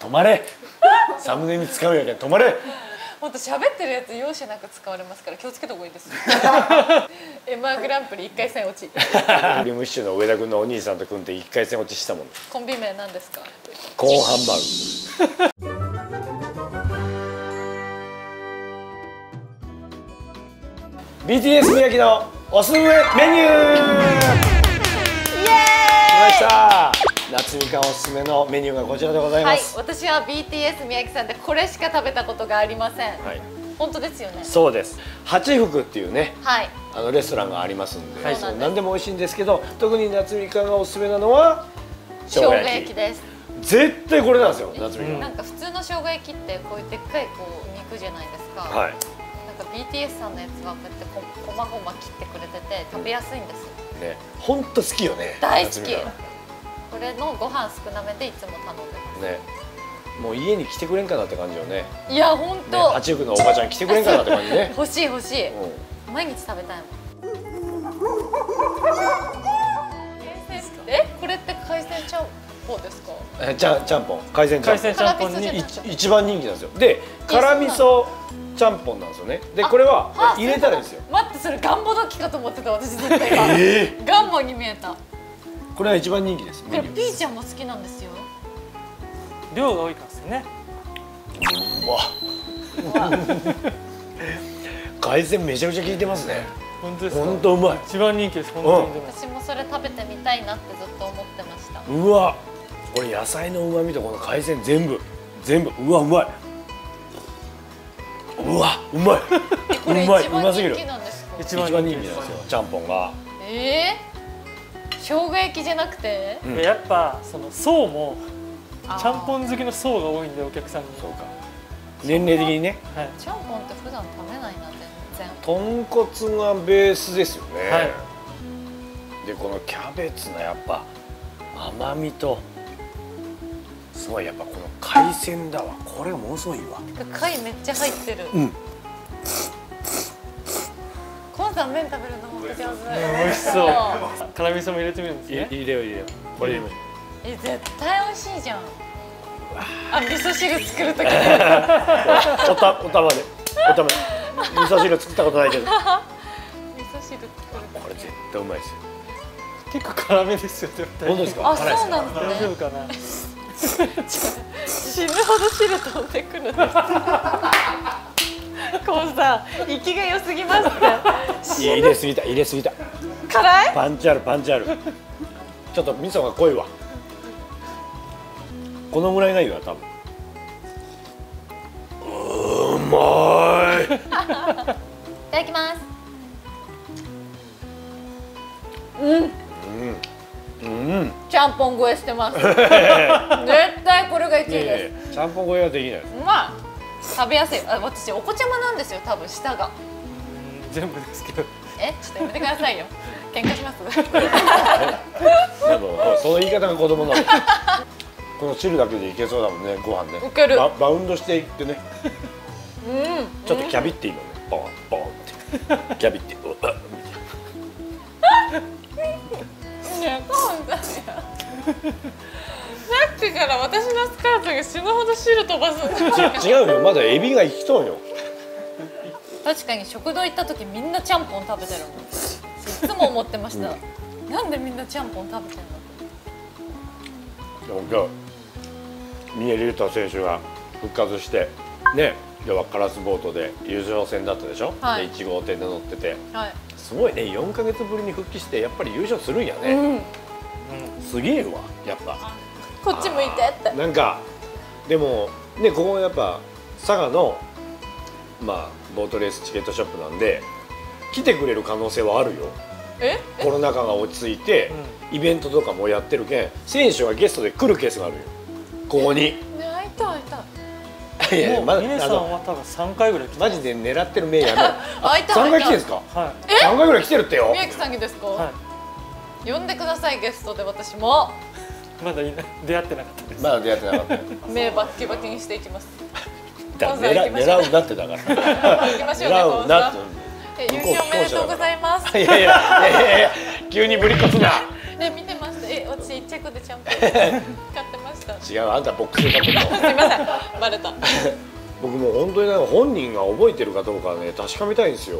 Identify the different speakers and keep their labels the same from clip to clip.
Speaker 1: 止まれ。サムネに使うやけん止まれ。
Speaker 2: ほんと喋ってるやつ容赦なく使われますから気をつけた方がいいですよ。M−1 グランプリ1回戦落ち。
Speaker 1: リムッシュの上田君のお兄さんと組んで1回戦落ちしたもん。
Speaker 2: コンビ名なんですか？
Speaker 1: コーンハンバーグ。BTS 宮城のおすすめメニュー。イエーイ。来ました。夏みかんおすすめのメニューがこちらでございます。
Speaker 2: はい、私は BTS 宮城さんでこれしか食べたことがありません。
Speaker 1: はい、
Speaker 2: 本当ですよね。
Speaker 1: そうです。八福っていうね、
Speaker 2: はい、
Speaker 1: レストランがありますんで、
Speaker 2: はい、
Speaker 1: 何でも美味しいんですけど、特に夏みかんがおすすめなのは
Speaker 2: 生姜焼きです。
Speaker 1: 絶対これなんですよ、夏みかん。
Speaker 2: なんか普通の生姜焼きってこういうでっかいこう肉じゃないですか。
Speaker 1: はい。
Speaker 2: なんか BTS さんのやつはこうやってこまごま切ってくれてて食べやすいんですよ。
Speaker 1: ね、本当好きよね。
Speaker 2: 大好き。これのご飯少なめでいつも頼んでます。
Speaker 1: ね。もう家に来てくれんかなって感じよね。
Speaker 2: いや本当。
Speaker 1: 八福のおばちゃん来てくれんかなって感じね。
Speaker 2: 欲しい欲しい。毎日食べたいもん。これって海鮮ちゃんぽんですか？
Speaker 1: ちゃんぽん、海鮮ちゃんぽんに一番人気なんですよ。で、辛味噌ちゃんぽんなんですよね。で、これは入れたらいいですよ。
Speaker 2: 待って、それガンボドキかと思ってた私絶対。ガンボに見えた。
Speaker 1: これは一番人気です。
Speaker 2: これピーちゃんも好きなんですよ。
Speaker 3: 量が多いからですね。
Speaker 1: うわ。海鮮めちゃくちゃ効いてますね。
Speaker 3: 本当ですか？
Speaker 1: 本当うまい。
Speaker 3: 一番人気です。本当に。
Speaker 2: 私もそれ食べてみたいなってずっと思ってました。
Speaker 1: うわ、これ野菜の旨味とこの海鮮全部、うわうまい。うわ、うまい。うますぎる。一番人気なんですよ、ちゃんぽんが。
Speaker 2: 生姜焼きじゃなくて？
Speaker 3: やっぱその層もちゃんぽん好きの層が多いんでお客さんに。
Speaker 1: そうか。年齢的にね。
Speaker 2: ちゃんぽんって普段食べないな全然。
Speaker 1: 豚骨がベースですよね。
Speaker 3: はい。
Speaker 1: でこのキャベツのやっぱ甘みとすごいやっぱこの海鮮だわ。これがものすごいいいわ。
Speaker 2: 貝めっちゃ入ってる。コンさん麺食べるの本当上手。
Speaker 3: 美味しそう。辛味噌も入れてみるんですね。
Speaker 1: 入れよう。これ入れましょう。
Speaker 2: 絶対美味しいじゃん。味噌汁作るとき。
Speaker 1: おたまで。味噌汁作ったことないけど。
Speaker 2: 味噌汁作る。
Speaker 1: これ絶対うまいですよ。
Speaker 3: 結構辛めですよ。
Speaker 1: 本当ですか？
Speaker 2: あ、そうなんですね。
Speaker 3: 大丈夫かな。
Speaker 2: 死ぬほど汁飛んでくるんです。コンさん、息が良すぎますって。
Speaker 1: 入れすぎた。
Speaker 2: 辛い？
Speaker 1: パンチある。ちょっと味噌が濃いわ。このぐらいがいいわ多分。うまい。
Speaker 2: いただきます。ちゃんぽん超えしてます。絶対これが1位です。
Speaker 1: ちゃんぽん超えはできない。
Speaker 2: うまい。食べやすい。私お子ちゃまなんですよ。多分舌が。
Speaker 3: 全部ですけど。
Speaker 2: ちょっとやめてくださいよ。喧嘩します。
Speaker 1: でもその言い方が子供なの。この汁だけでいけそうだもんね、ご飯ね。
Speaker 2: いける。
Speaker 1: バウンドしていってね。ちょっとキャビっていいのね。ボンボンって。キャビって。
Speaker 2: ねえ、コーンさんや。さっきから私のスカートが死ぬほど汁飛ばすんだ。
Speaker 1: 違うよ、まだエビが生きとんよ。
Speaker 2: 確かに食堂行った時みんなちゃんぽん食べてるもん。いつも思ってました。なんでみんなちゃんぽん食べてんの？
Speaker 1: でも今日峰竜太選手が復活してね、要はカラスボートで優勝戦だったでしょ。で1号艇で乗ってて、すごいね。4ヶ月ぶりに復帰してやっぱり優勝するんやね。すげえわ、やっぱ。
Speaker 2: こっち向いてって。
Speaker 1: なんかでもね、ここはやっぱ佐賀のボートレースチケットショップなんで来てくれる可能性はあるよ。コロナ禍が落ち着いてイベントとかもやってるけん、選手がゲストで来るケースがあるよ、ここに。
Speaker 2: 会いたい。
Speaker 1: いや
Speaker 3: 峰さんは多分3回ぐらい来て。
Speaker 1: マジで狙ってる目やめろ。
Speaker 2: 会いたい。
Speaker 1: 3回来てるんですか？
Speaker 3: はい。
Speaker 1: 3回ぐらい来てるってよ。
Speaker 2: 宮城さんにですか？
Speaker 3: は
Speaker 2: 呼んでください、ゲストで。私も
Speaker 3: まだ出会ってなかったです。
Speaker 1: まだ出会ってなかった。
Speaker 2: 目バッキバキにしていきます。
Speaker 1: 狙うなってだから。
Speaker 2: 行きましょうね、
Speaker 1: 狙うなって。
Speaker 2: 優勝おめでとうございます。
Speaker 1: いや急にぶりこつな。
Speaker 2: 見てました。私1着でちゃんと買ってました。
Speaker 1: 違う、あんたボックスで買ったの。
Speaker 2: すいません、バレた。
Speaker 1: 僕もう本当になんか本人が覚えてるかどうかね確かめたいんですよ。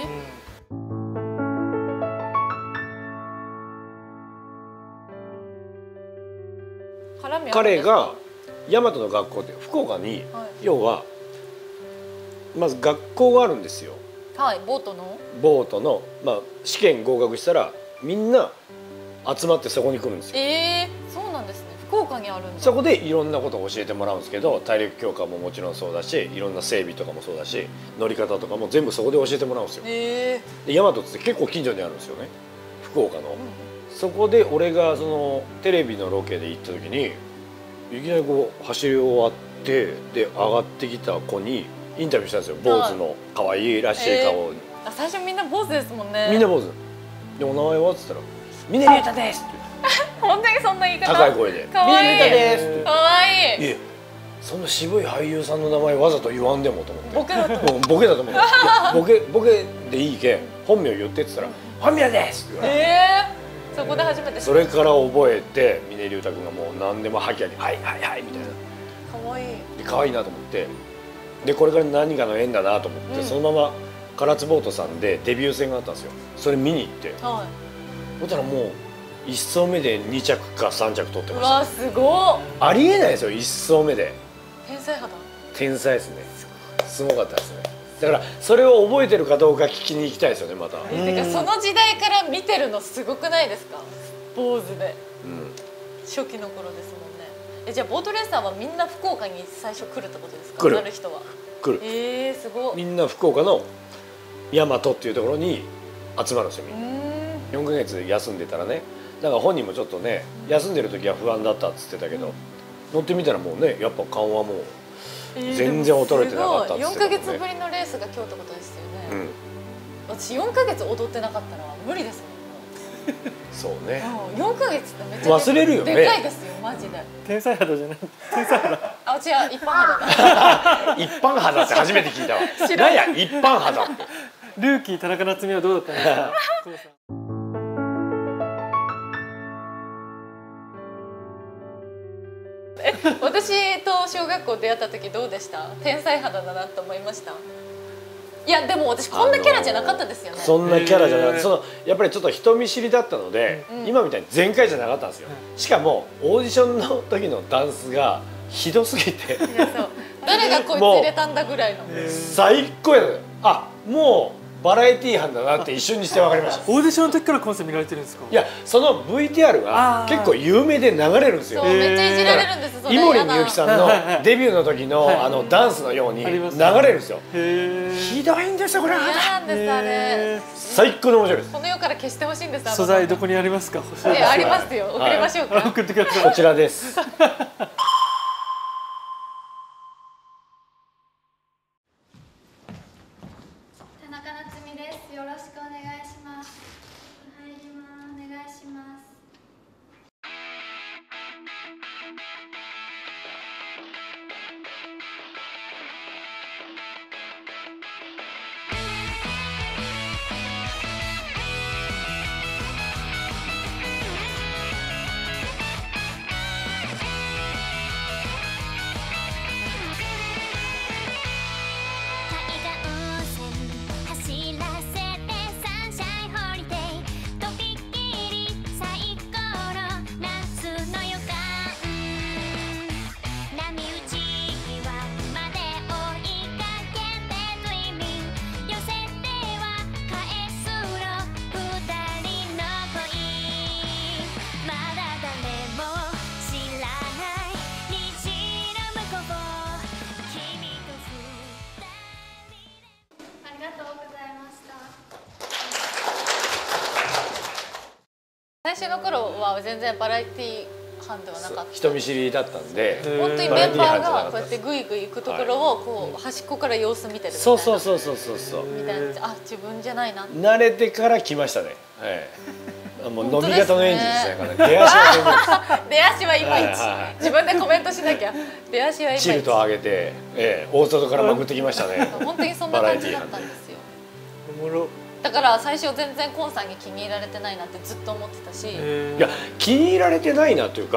Speaker 1: 彼が大和の学校って福岡に、要はまず学校があるんですよ。
Speaker 2: はい、ボートの、まあ、試験合格したらみんな集まってそこに来るんですよ。 そうなんですね。福岡にあるんだ。
Speaker 1: そこでいろんなことを教えてもらうんですけど、体力強化ももちろんそうだし、いろんな整備とかもそうだし、乗り方とかも全部そこで教えてもらうんですよ。で大和って結構近所にあるんですよね、福岡の。そこで俺がそのテレビのロケで行った時にいきなりこう走り終わってで上がってきた子にインタビューしたんですよ。坊主の可愛らしい顔に。
Speaker 2: 最初みんな坊主ですもんね。
Speaker 1: みんな坊主で、お名前はっつったら「峰竜太です」って
Speaker 2: 本当にそんな言い方。
Speaker 1: 高い声で「
Speaker 2: かわいい
Speaker 1: 峰竜太です」って。
Speaker 2: かわいい。
Speaker 1: いえ、そんな渋い俳優さんの名前わざと言わんでもと思って。
Speaker 2: ボケだと思う。
Speaker 1: ボケだと思う。ボケでいいけん本名言ってって言ったら「本名です」って言われて。
Speaker 2: そこで初めて。
Speaker 1: それから覚えて峰竜太君がもう何でもハキハキ「はいはいはい」みたいな。
Speaker 2: かわいい。で
Speaker 1: 可愛いなと思って、でこれから何かの縁だなと思って、そのまま唐津ボートさんでデビュー戦があったんですよ。それ見に行って、そしたらもう1走目で2着か3着取ってました。
Speaker 2: うわすごっ。
Speaker 1: ありえないですよ、1走目で。
Speaker 2: 天才肌。
Speaker 1: 天才ですね。すごかったですね。だからそれを覚えてるかどうか聞きに行きたいですよね、また。
Speaker 2: てかその時代から見てるのすごくないですか、坊主で。初期の頃ですもんね。じゃあボートレーサーはみんな福岡に最初来るってことですか？
Speaker 1: 来る。
Speaker 2: なる人は。
Speaker 1: 来る。
Speaker 2: すごい。
Speaker 1: みんな福岡の大和っていうところに集まるんですよ、みんな。4ヶ月休んでたらね、だから本人もちょっとね、休んでる時は不安だったっつってたけど、乗ってみたらもうね、やっぱ顔はもう全然衰えてなかったっつってたもんね。4
Speaker 2: ヶ月ぶりのレースが今日ってことですよね。私4ヶ月踊ってなかったら無理ですもん。
Speaker 1: そうね。
Speaker 2: 4ヶ月ってめっちゃ
Speaker 1: 忘れるよね。
Speaker 2: でかいですよ、マジで。
Speaker 3: 天才肌じゃない。天才肌。
Speaker 2: あ、違う、一般肌だ。
Speaker 1: 一般肌って初めて聞いたわ。何や一般肌って。
Speaker 3: ルーキー田中夏実はどうだったんですか？
Speaker 2: 私と小学校出会った時どうでした？天才肌だなと思いました？いやでも私こんなキャラじゃなかったですよね。
Speaker 1: そんなキャラじゃなくて、やっぱりちょっと人見知りだったので、今みたいに全開じゃなかったんですよ。しかもオーディションの時のダンスがひどすぎて、
Speaker 2: 誰がこいつ入れたんだぐらいの。
Speaker 1: 最高や。あ、もうバラエティー班だなって一瞬にして分かりました。
Speaker 3: オーディションの時からコンサート見られてるんですか？
Speaker 1: いや、その VTR が結構有名で流れるんですよ。
Speaker 2: そう、めっちゃいじられるんです。
Speaker 1: 井森美幸さんのデビューの時のダンスのように流れるんですよ。ひどいんですよこれ。
Speaker 2: 嫌なんです、あれ。
Speaker 1: 最高に面白いです。
Speaker 2: この世から消してほしいんです。
Speaker 3: 素材どこにありますか？
Speaker 2: ありますよ。送りましょうか。
Speaker 3: 送ってください。
Speaker 1: こちらです。
Speaker 4: よろしくお願いします。入ります。お願いします。
Speaker 2: 最初の頃は全然バラエティー班ではなかった。
Speaker 1: 人見知りだったんで、
Speaker 2: 本当にメンバーがこうやってグイグイ行くところをこう端っこから様子見てるみたいな。
Speaker 1: そうみ
Speaker 2: たいな。あ、自分じゃないな。
Speaker 1: 慣れてから来ましたね。もう伸び方のエンジンですね。出足は
Speaker 2: 出足はいまいち。自分でコメントしなきゃ。出足はいまいち。
Speaker 1: チルト上げて、大外からまくってきましたね。
Speaker 2: 本当にそんな感じだったんですよ。
Speaker 3: おもろ。
Speaker 2: だから最初全然コンさんに気に入られてないなってずっと思ってたし。
Speaker 1: いや、気に入られてないなというか、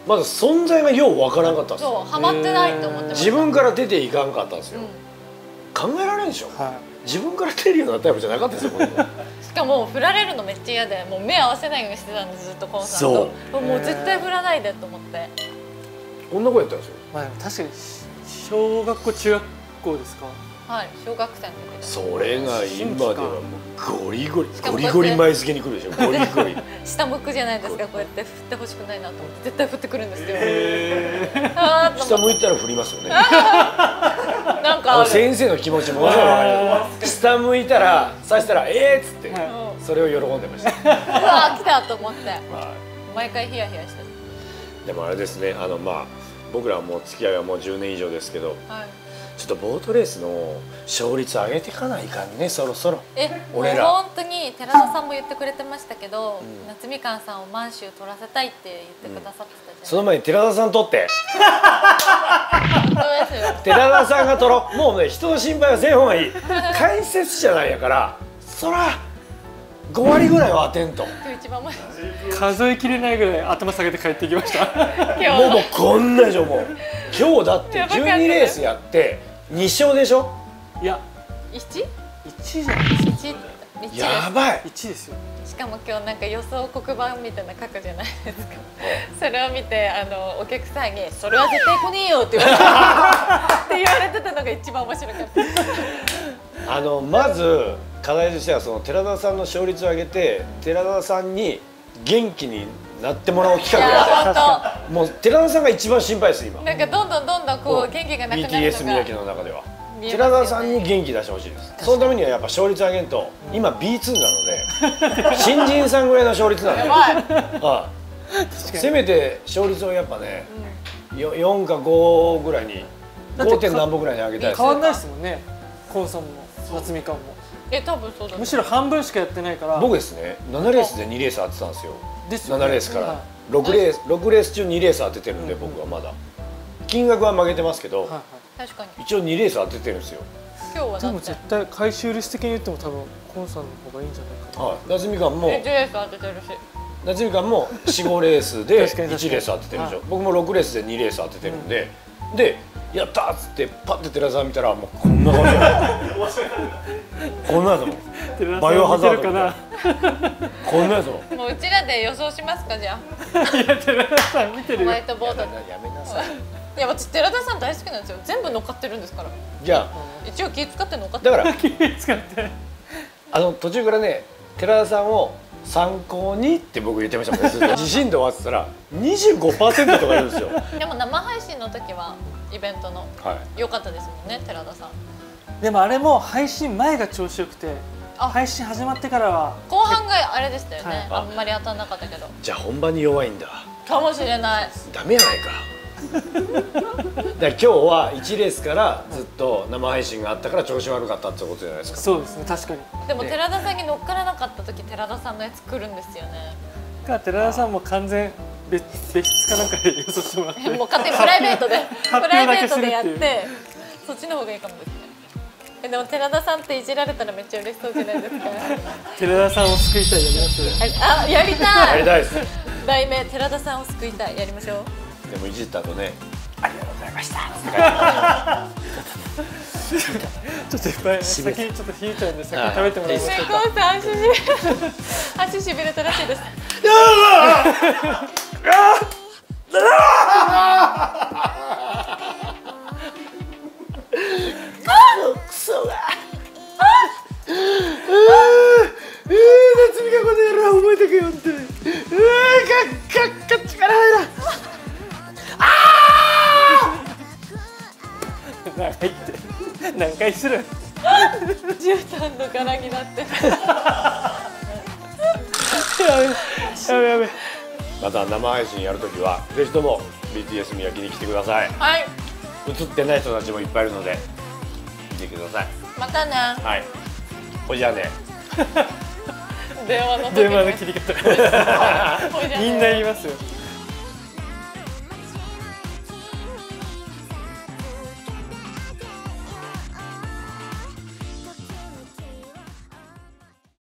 Speaker 1: まず存在がようわからなかったんですよ。
Speaker 2: そうハマってないと思ってました。
Speaker 1: 自分から出ていかんかったんですよ、考えられんでしょ、自分から出るようなタイプじゃなかったですよこれ
Speaker 2: しかも振られるのめっちゃ嫌で、もう目合わせないようにしてたんです、ずっとコンさんと。もう絶対振らないでと思って。
Speaker 1: こんな子やったんですよ。
Speaker 3: まあ確かに小学校中学校ですか。
Speaker 2: はい、小学生の時。
Speaker 1: それが今ではもうゴリゴリ前付けに来るでしょ。ゴリゴリ
Speaker 2: 下向くじゃないですか、こうやって振ってほしくないなと思って絶対振ってくるんですよ。
Speaker 1: 下向いたら振りますよね。
Speaker 2: なんか
Speaker 1: 先生の気持ちもわかる。下向いたら刺したらっつってそれを喜んでました。
Speaker 2: うわ来たと思って毎回ヒヤヒヤしてる。
Speaker 1: でもあれですね、まあ僕らはもう付き合いはもう10年以上ですけど、ちょっとボートレースの勝率上げていかないかんね、そろそろ。
Speaker 2: 俺ら本当に寺田さんも言ってくれてましたけど、夏みかんさんを満州取らせたいって言ってくださってたじゃない。
Speaker 1: その前に寺田さん取って。寺田さんが取ろう。もうね、人の心配はせん方がいい。解説者なんやからそら5割ぐらいは当てんと。
Speaker 3: 数えきれないぐらい頭下げて帰ってきました。
Speaker 1: もうこんなでしょ。もう今日だって12レースやって2勝でしょ。
Speaker 3: いや 1？1じゃないですか。
Speaker 1: やばい。
Speaker 3: 1ですよ。
Speaker 2: しかも今日なんか予想黒板みたいな書くじゃないですか。それを見てお客さんに「それは絶対来ねえよ」って言われてたのが一番面白かった。
Speaker 1: まず課題としてはその寺田さんの勝率を上げて寺田さんに元気になってもらう企画やった。もう寺田さんが一番心配です今。
Speaker 2: なんかどんどんこう元気がなくなるのが
Speaker 1: BTS 宮城の中では寺田さんに元気出してほしいです。そのためにはやっぱ勝率上げんと、今 B2 なので新人さんぐらいの勝率なんで、せめて勝率をやっぱね4か5ぐらいに 5. 点何歩ぐらいに上げたいです。
Speaker 3: 変わんないですもんね、コンさんも夏みかんも。
Speaker 2: 多分そうだ。
Speaker 3: むしろ半分しかやってないから。
Speaker 1: 僕ですね、7レースで2レース当てたんですよ。
Speaker 3: ですよね。
Speaker 1: 7レースから6レース中2レース当ててるんで、僕はまだ金額は負けてますけど、
Speaker 2: 確かに
Speaker 1: 一応2レース当ててるんですよ。
Speaker 2: 今日は
Speaker 3: でも絶対回収率的に言っても多分コンさんの方がいいんじゃないかな。
Speaker 1: 夏みかんも
Speaker 2: 1レース当ててるし、
Speaker 1: 夏みかんも4、5レースで1レース当ててるでしょ。僕も6レースで2レース当ててるんで、でやったーっつってパッて寺田さん見たらもうこんな感じ。こんなやつもバイオハザードみたいなこんなやつも。
Speaker 2: もううちらで予想しますかじゃあ。
Speaker 3: いや寺田さん見てるよ。
Speaker 2: ホワイトボード。
Speaker 1: やめなさい。
Speaker 2: いや私寺田さん大好きなんですよ。全部乗っかってるんですから。
Speaker 1: じゃあ
Speaker 2: 一応気使って乗っかって
Speaker 1: だから
Speaker 3: 気使って
Speaker 1: 途中からね寺田さんを参考にって僕言ってましたもんね。ずっと自信で終わってたら 25% とか言うんですよ。
Speaker 2: でも生配信の時はイベントの良かったですもんね、寺田さん。
Speaker 3: でもあれも配信前が調子よくて、配信始まってからは
Speaker 2: 後半があれでしたよね。あんまり当たんなかったけど。
Speaker 1: じゃあ本番に弱いんだ。
Speaker 2: かもしれない。
Speaker 1: ダメやないか。だから今日は1レースからずっと生配信があったから調子悪かったってことじゃないですか。
Speaker 3: そうですね、確かに。
Speaker 2: でも寺田さんに乗っからなかった時、寺田さんのやつ来るんですよね。
Speaker 3: 寺田さんも完全別室かなんかで予想してもらって、
Speaker 2: もう勝手にプライベートでやってそっちの方がいいかもですね。でも寺田さんっていじられたらめっちゃ嬉しそうじゃないですか。
Speaker 3: 寺田さんを救いたいやります
Speaker 2: やりたい。
Speaker 1: やりたいです。
Speaker 2: 題名寺田さんを救いたいやりましょう。
Speaker 1: でもいじった後ね、ありがとうございました
Speaker 3: ちょっといっぱい先にちょっと引いちゃうんで先に食べてもらいましょうか。
Speaker 2: 足しびれたらしいです。
Speaker 1: クソが夏美がこの野郎覚えてくよって。力入らん。
Speaker 3: 長いって何回する。
Speaker 2: 絨毯の柄になってる。
Speaker 3: やべ。
Speaker 1: また生配信やるときはぜひとも BTS 宮城に来てください。
Speaker 2: はい。
Speaker 1: 映ってない人たちもいっぱいいるので見てください。
Speaker 2: またね。
Speaker 1: はい。ほいじゃあね。
Speaker 2: 電話の
Speaker 3: 切り方みんな言いますよ。